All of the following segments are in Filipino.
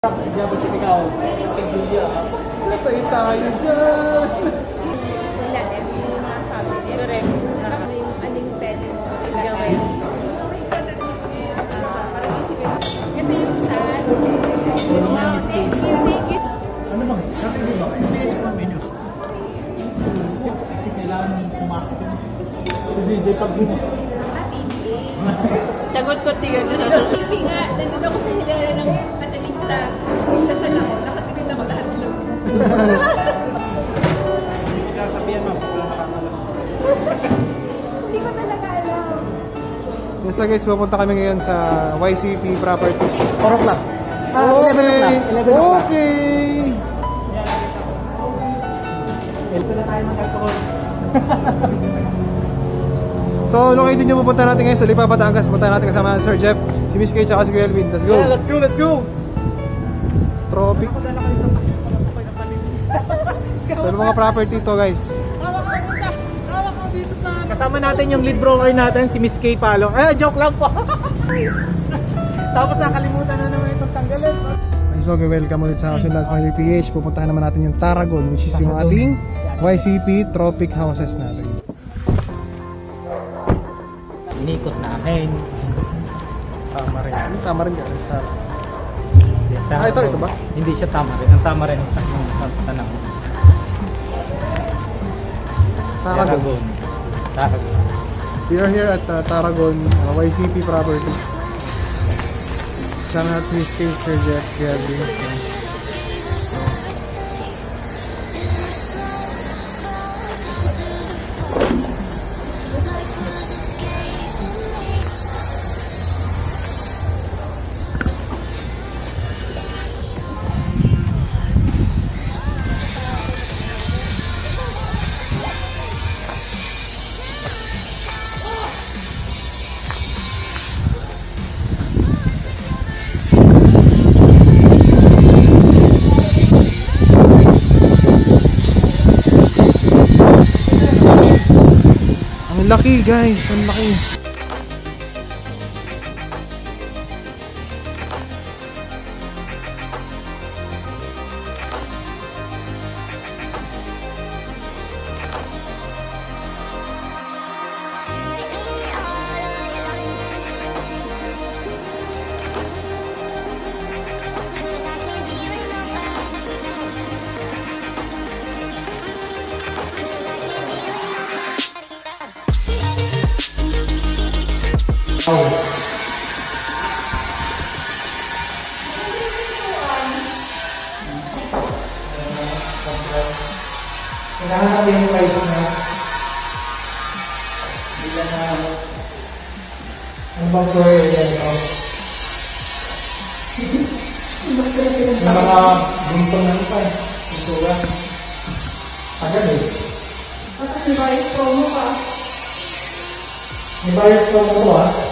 Diyan ba siya ikaw? Patay tayo dyan! Wala, yung mga family. Anong pwede mo ilagay? Parang isipin, ito yung sad. Ano bang? Sabi mo ba? Bilis mo ang menu. Kasi kailangan pumasok yun. Kasi hindi pag Sagot ko tiyo. Sige nga, nandun ako sa hilera ng patalista. Minsan ako, nakatipid ako lahat sila. Hindi ka sabihan mo, wala nakakalam. Hindi ko talaga alam. Yes guys, pupunta kami ngayon sa YCP Properties. 4 o'clock. Okay! 11 o'clock. Okay! Ito na tayo magkakaroon. So, located nyo pupunta natin ngayon sa Lipa, Batangas. Pupunta natin kasama Sir Jeff, si Miss Kay, at si Kuya Elvin. Let's go! Yeah, let's go, let's go! Tropic. So, yung mga property to guys. Kasama natin yung lead broker natin, si Miss Kay Palong. Joke lang po! Tapos nakalimutan na naman itong tanggalin. So, welcome ulit sa Action Land Finder PH. Pupuntahan naman natin yung Tarragon, which is yung ating YCP Tropic Houses natin. Inikot namin. Tama rin. Tama rin ka. Ito ba? Hindi siya tama rin. Ang tama rin sa tanang. Tarragon. Tarragon. We are here at Tarragon, YCP Properties. Sama natin si Sir Jeff, Gabby. Ang laki guys, ang laki. Hinahanap yung price na bila na ang bang floor area ito. Yung mga buntong na ito pintura. Agad eh. At may bayad promo ka. May bayad promo ito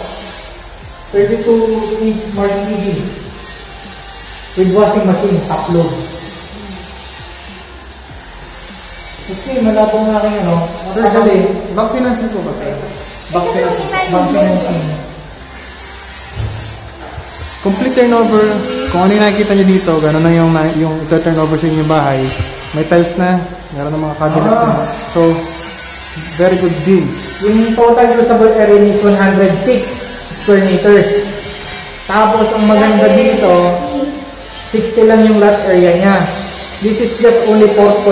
32-inch Smart TV with washing machine, top load. Kasi malapong nga aking Bank financing po ba sir? Bank financing. Complete turnover. Kung ano yung nakikita nyo dito, gano'n na yung turnover sa inyong bahay. May tiles na, meron ng mga cabinets na. So, very good deal. Yung total usable area is 106 square meters. Tapos ang maganda dito, 60 lang yung lot area niya. This is just only 4.4.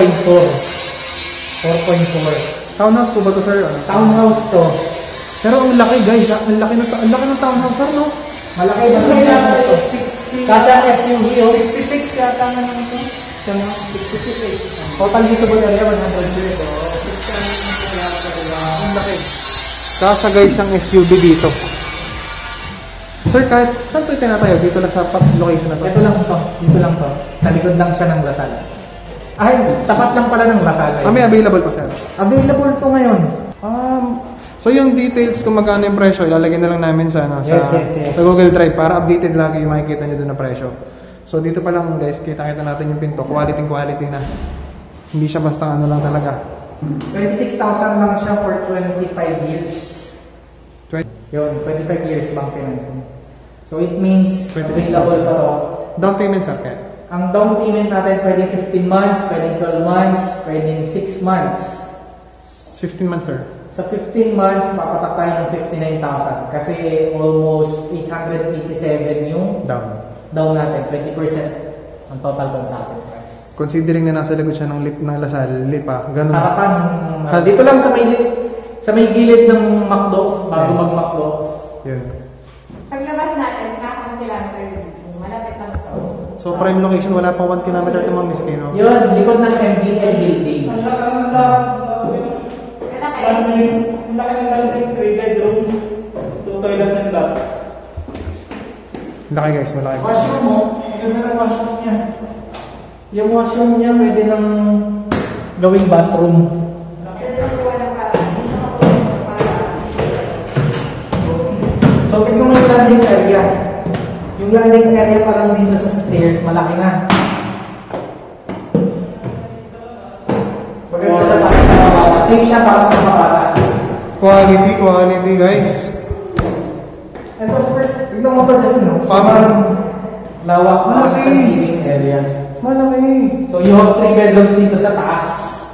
4.4. Townhouse po ba to sir? Townhouse to. Pero ang laki guys, ang laki ng townhouse sir, no? Malaki na ito. Kasi ang SUV, 66 yata na ito. Siya na, 66. Total usable area, 100 ito. Ang laki. Kasa guys ang SUV dito. Sir, kahit saan ito tinatayo? Dito lang sa location na to? Ito lang to. Dito lang to. Sa likod lang siya ng Lasal. Ay, tapat lang pala ng Lasal. May available pa sir? Available to ngayon. So yung details kung magkano yung presyo, ilalagay na lang namin sa, Yes. sa Google Drive para updated lagi yung makikita nyo doon na presyo. So dito pa lang guys, kita-kita natin yung pinto. Quality na. Hindi siya basta ano lang talaga. 26,000 lang siya for 25 years. 20. Yun, 25 years bank financing. So it means 26,000. available to Down payment, sir, kaya? Ang down payment natin pwedeng 15 months, pwedeng 12 months, pwedeng 6 months. 15 months, sir. Sa 15 months, papatak tayo ng 59,000 kasi almost 887 yung Down. natin, 20% ang total contracted price. Considering na nasa likod siya ng Lasal, Lipa, ganun. Harapan, dito lang sa may gilid ng McDo, bago mag-McDo. Yun. Paglabas natin, sa 1 kilometer, malapit lang ito. So, prime location, wala pang 1 kilometer ito, Ma'am Miss Kay, no? Yun, likod ng MBL building. Ang laki ng landing, 3 bedroom, 2 toilet and bath. Laki, guys, malaki. Washroom mo, ang ganda ng washroom niya. Yung washroom niya pwede nang gawing bathroom. So, tignan mo yung landing area. Yung landing area parang dito sa stairs, malaki na. Maganda siya para sa mababa. Safe siya para sa mababa. Quality, guys. And of course, tignan mo pa kasi no? Parang lawak pa malaki. sa living area. Malaki. So, you have 3 bedrooms dito sa taas.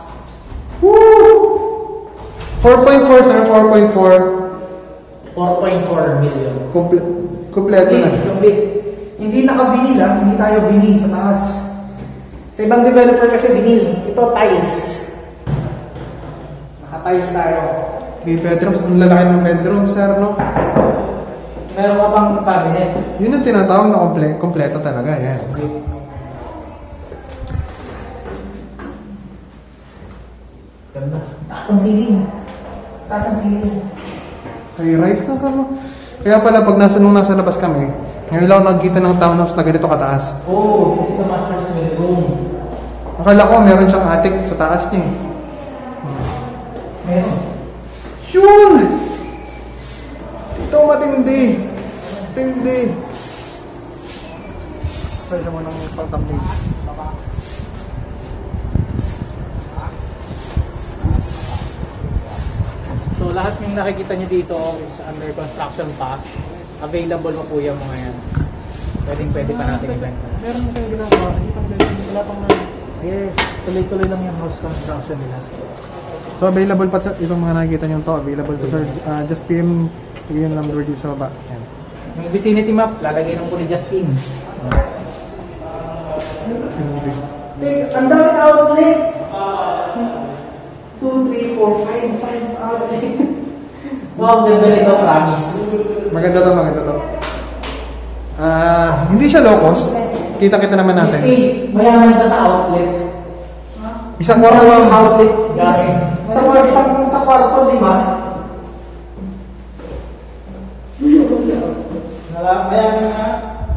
Woo! 4.4, sir, 4.4. 4.4 million. Kompleto na. Complete. Hindi nakabinil lang, hindi tayo binil sa taas. Sa ibang developer kasi binil. Ito tiles. Naka-tiles tayo. 3 bedrooms, ang lalaki ng bedroom, sir, no? Meron ka pang cabinet. Yun ang tinatawag na kompleto talaga, yan. Ganda. Taas ang ceiling. Taas ang ceiling. Ay, rice na, sir, no? Kaya pala, nung nasa labas kami, ngayon lang ako nagkita ng townhouse na ganito kataas. Oh, this is the master's bedroom. Akala ko meron siyang attic sa taas niya. Meron. Yun! Ito matindi. Matindi. Pwede mo nang pang-thumbnail. So lahat yung nakikita nyo dito is under construction pa. Available pa po yung mga yan. Pwede pa natin ibenta. Meron mo kayong ginagawa. Wala pang na. Yes, tuloy-tuloy lang yung house construction nila. So available pa sa itong mga nakikita nyo to. Available to sir. Just PM yung number dito sa baba. Yan. Yung vicinity map, lalagay ng po ni Justin. Ang dami outlet! 2, 3, 4, 5 outlet. Wow, ganda nito, promise. Maganda to. Hindi siya low cost. Kita-kita naman natin. Kasi mayaman siya sa outlet. Isang kwarto lang. Outlet. Galing. Sa kwarto, di ba? Ayan nga.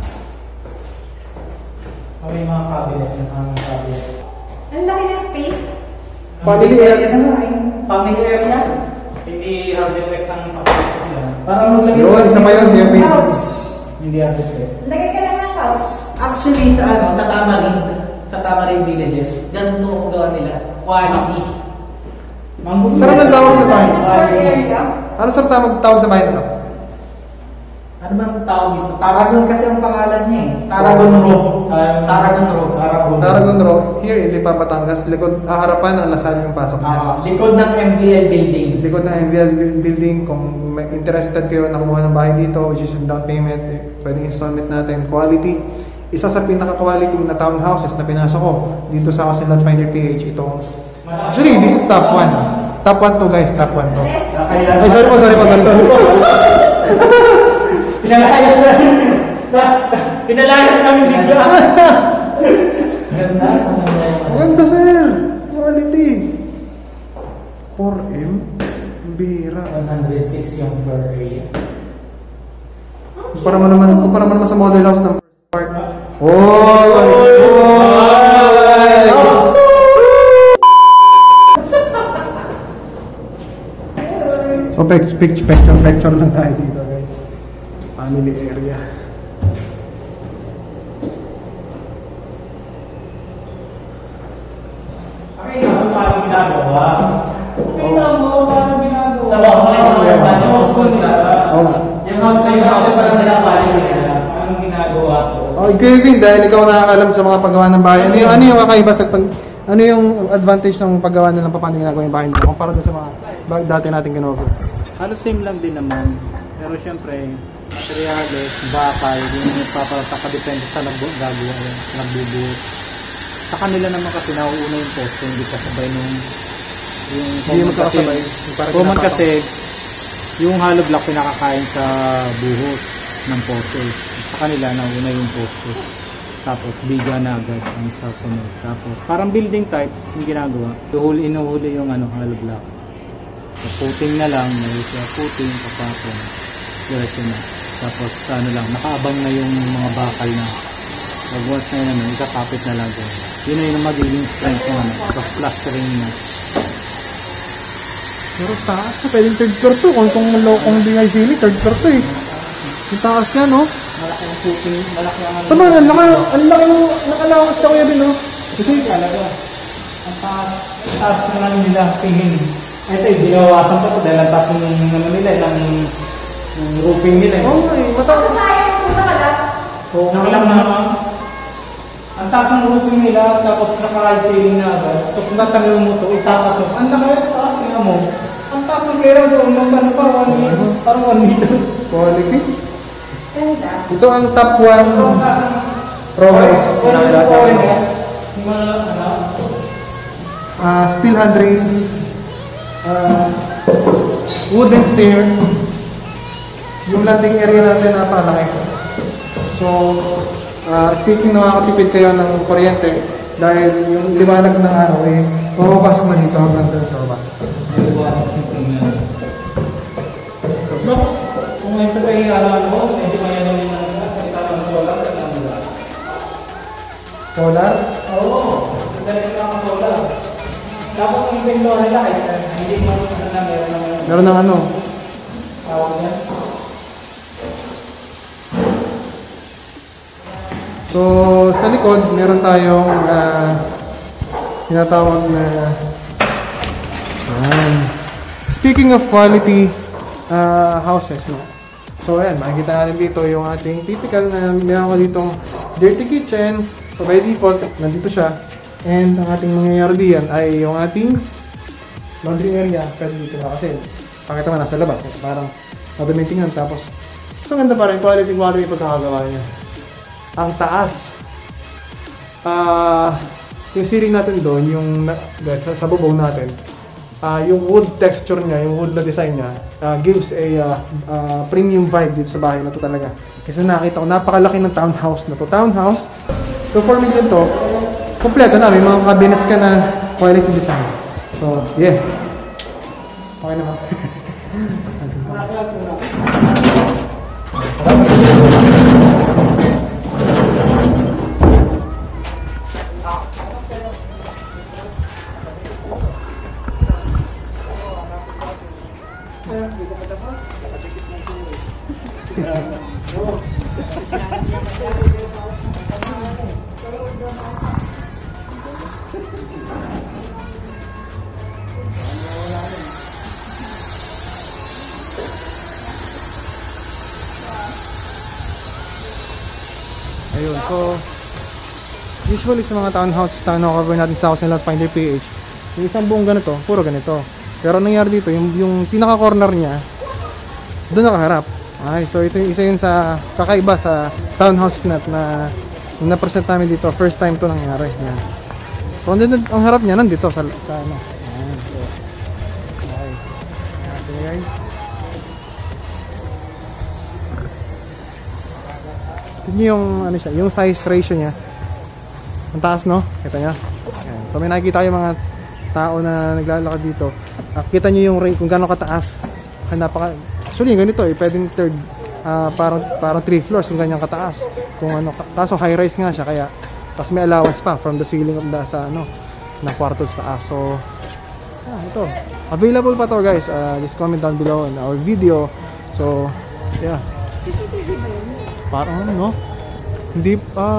May mga cabinet, ang cabinet. Ang laki ng space. Family area na nga eh. Family area. Hindi hardiplex ang cabinet nila. Parang maglagay. Yun, isa pa yun. Yung Couch. Hindi hardiplex. Lagay ka lang ng couch. Actually, sa Tamarind Villages, ganito ang gawa nila. Quality. Sarap ng tawag sa bahay. Floor area. Ano sir tawag sa bahay na to? Ano bang tawag dito? Taragon kasi ang pangalan niya eh. Taragon Road. Taragon Road. Here in Lipa, Batangas. Likod, harapan ang Lasal yung pasok niya. Likod ng MVL building. Likod ng MVL building. Kung may interested kayo na kumuha ng bahay dito, which is yung down payment, pwedeng installment natin. Quality. Isa sa pinaka-quality na townhouses na pinasok ko dito sa Housing Lot Finder PH. Itong, actually, this is top 1. Top 1 to guys. Top 1 to. Ay, sorry po. Pinalayas kami video. Ganda. Maganda sir. Quality. 4M. Bira. 106 yung floor area. Kumpara mo naman sa model house ng first part. So picture lang tayo dito guys. Family area. Okay, paano ginagawa? Yung house na yun, parang nilapalin nila. Anong ginagawa ko? Oh, Kevin, dahil ikaw nakakalam sa mga paggawa ng bahay. Ano yung kakaiba sa ano yung advantage ng paggawa nilang paano ginagawa yung bahay nila kumpara doon sa mga dati nating ginawa? Halos same lang din naman. Pero syempre, materials, bakal, yung nagpapatakadepende sa nagbubuhat. Sa kanila naman kasi nauuna yung posto, hindi kasabay nung yung Hindi mo kakasabay. common kasi yung hollow block pinakakain sa buhos ng posto. Sa kanila nauuna yung posto. Tapos biga na agad ang sa sunod. Tapos parang building type yung ginagawa. Inuhuli yung hollow block. So, puting na lang, may puting, kapapon. Diretso na. Tapos lang, nakaabang na yung mga bakal na. Pag once na yun, ikakapit na lang doon. Yun na yung magiging strength ng tapos plastering na. Pero taas na, pwedeng third floor to. Kung hindi nga sili, third floor to eh. Yung taas niya, no? Malaki ang puting, malaki ang Tama, ang laki yung nakalakas sa kuya din, no? Kasi talaga, ang taas na lang nila tingin. Ito yung ginawasan pa ito dahil ang taas ng nila, ng roofing nila. Oo nga eh, mataas. Nakalak na naman. Ang taas ng roofing nila, tapos naka-ceiling na agad. So kung tatanggal mo ito, itakas mo. Ang laki ito, tingnan mo. Ang taas ng kera, so ano pa, parang 1 meter. Quality. Ito ang top 1 progress na nakilala. Steel handrails, wooden stair. Yung landing area natin napalaki. So, speaking na makakatipid kayo ng kuryente dahil yung liwanag ng araw eh pumapasok na dito hanggang doon sa baba. So, Kung ito pa yung mo, medyo mayan namin ng solar. solar. Oo, ganito lang ang solar. Tapos yung pinto nila, hindi mo na Meron ng ano. tawag niya. So, sa likod, meron tayong tinatawag na speaking of quality houses, no? So, ayan, makikita natin dito yung ating typical na meron ko ditong dirty kitchen. So, by default, nandito siya. And ang ating mangyayari diyan ay yung ating laundry area. Pero dito na kasi, pakita mo nasa labas. Parang madaming tingnan. Tapos, so ganda pa rin, quality pagkakagawa niya. Ang taas. Yung ceiling natin doon, yung sa bubong natin, yung wood texture niya, yung wood na design niya, gives a premium vibe dito sa bahay na to talaga. Kasi nakita ko, napakalaki ng townhouse na to. Townhouse, so 4 million to, kompleto na, may mga cabinets ka na quality design. So, yeah. Okay naman. Ayun, so usually sa mga townhouses na cover natin sa house nila at Finder PH, yung isang buong ganito, puro ganito. Pero nangyari dito, yung pinaka-corner niya, doon nakaharap. Okay, so ito yung isa yun sa kakaiba sa townhouse na na-present namin dito. First time to nangyari. Yan. So ang harap niya nandito sa ano. Ayan, so, okay. Ayan, guys. Tignan yung ano siya, yung size ratio niya. Ang taas, no? Kita niyo? Ayan. So may nakikita yung mga tao na naglalakad dito. Kita niyo yung range kung gaano kataas. Actually ganito eh, pwedeng third, parang 3 floors kung ganyan kataas. Kung ano, kaso high rise nga siya kaya tapos may allowance pa from the ceiling of the sa ano na kwarto sa taas. So ito. Available pa to, guys. Just comment down below in our video. So, yeah. Parang no? Hindi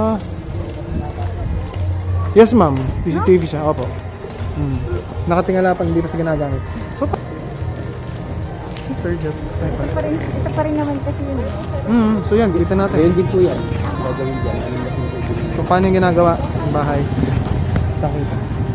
yes, ma'am. CCTV siya. Opo. Nakatingala pa, hindi pa siya ginagamit. So, Sir Jeff. Ito pa rin naman kasi yun. So yan, kita natin. Ayun din po yan. Gagawin dyan. So paano yung ginagawa ng bahay? Takita.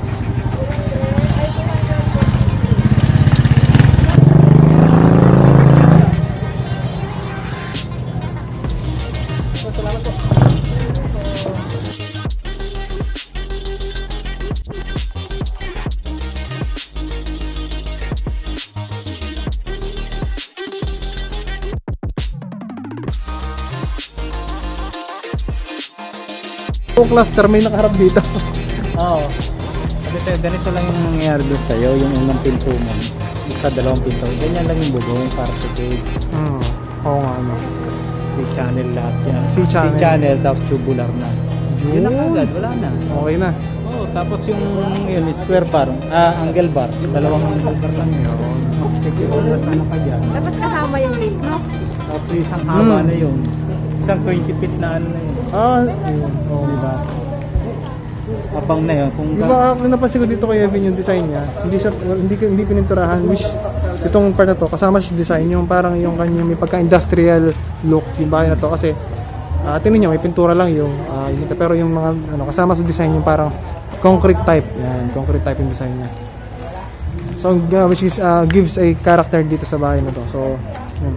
Cluster may nakaharap dito. Oo. Kasi ganito lang yung nangyayari doon sa'yo, yung unang pinto mo. Sa dalawang pinto. Ganyan lang yung bubong para sa cage. Oo nga, ano. C-channel lahat yan. C-channel. C-channel, tapos tubular na. Yun na agad, wala na. Okay na. Oo, tapos yung yun, square bar, angle bar. Dalawang angle bar lang yun. Mas kikiulas na ka dyan. Tapos kasama yung link, no? Tapos isang haba na yun. Isang 20 feet na ano na yun. Ayun. Oo, diba? Abang na yun. Kung Diba, napansin ko dito kay Evan yung design niya, hindi pininturahan, which itong part na to, kasama siya design, yung parang yung kanyang may pagka-industrial look yung bahay na to, kasi tingnan niyo, may pintura lang yung pero yung mga kasama sa design yung parang concrete type. Yan, concrete type yung design niya. So, which is, gives a character dito sa bahay na to. So, yun.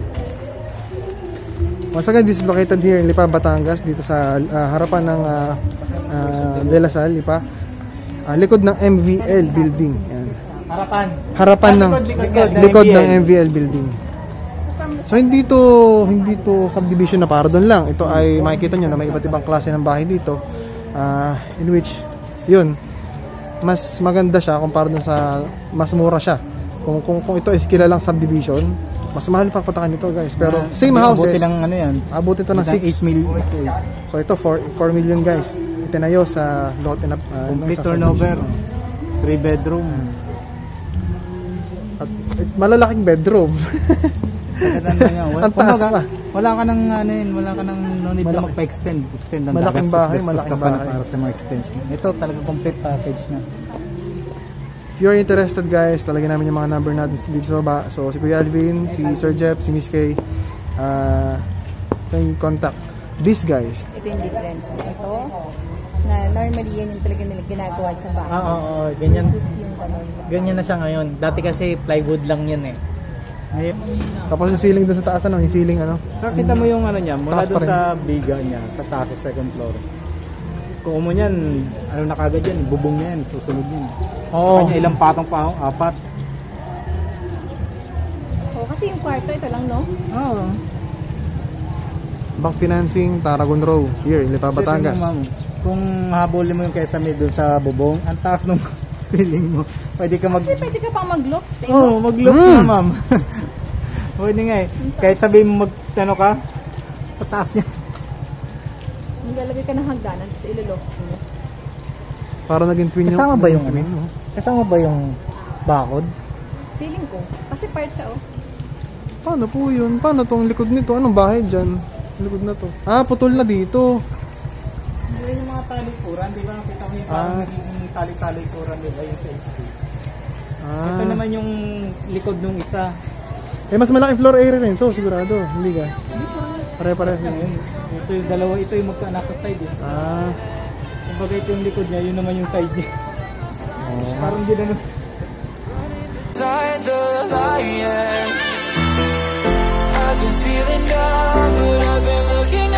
Once again, this is located here in Lipa, Batangas, dito sa harapan ng De La Salle, Lipa. Likod ng MVL building. Yan. Harapan ng likod ng MVL building. So hindi to subdivision na para doon lang. Ito ay makikita nyo na may iba't ibang klase ng bahay dito. In which yun, mas maganda siya kumpara doon sa mas mura siya. Kung ito is kilalang subdivision, mas mahal pa patakan nito, guys. Pero same houses. Abutin ng ano yan? Abutin ito ng 6 million. So ito 4 million, guys. Itinayo sa Lotte na complete turnover. 3 bedroom. At malalaking bedroom. Ang taas pa. Wala ka nang ano yun, wala ka nang no need na magpa-extend. Extend ang malaking bahay, malaking bahay para sa mga extension. Ito talaga complete package na. If you're interested, guys, talagyan namin yung mga number natin dito sa baba. So si Kuya Alvin, si Sir Jeff, si Miss Kay, can contact these guys. Ito yung difference. Ito, na normally yan yung talaga nila ginagawa sa bahay. Oo, ganyan. Ganyan na siya ngayon. Dati kasi plywood lang yan eh. Ngayon, Tapos yung ceiling doon sa taas, yung ceiling nakita mo yung ano niya, mula taas pa doon rin. sa biga niya, sa taas sa second floor. Kung mo yan, ano na kagad yan, bubong na yan, susunod yan. Oo. Kanya ilang patong pa, 4. Oh, kasi yung kwarto, ito lang, no? Oo. Bank Financing, Taragon Row, here in Lipa, Batangas. Kung habulin mo yung Quezon doon sa bubong, ang taas ng ceiling mo. Pwede ka Kasi pwede ka pang mag-look. Oo, mag-look na, ma'am. Pwede nga eh. Kahit sabihin mo ano ka, sa taas niya. Maglalagay ka ng hagdanan, tapos ilulok mo. Para naging twin Kasama ba yung twin, ano? Kasama ba yung bakod? Feeling ko. Kasi part siya, oh. Paano po yun? Paano tong likod nito? Anong bahay dyan? Likod na to. Putol na dito. Hindi yung mga talikuran, di ba? Nakita mo yung tali-talikuran, di ba? Yung sa SP. Ito naman yung likod nung isa. Mas malaking floor area rin ito, sigurado. Hindi ka? Pare-pareho yun. Ito yung dalawa, ito yung magkaanak sa side eh. Kumbaga ito yung likod niya, yun naman yung side niya. Parang hindi na Inside the lion, I've been feeling down, but I've been looking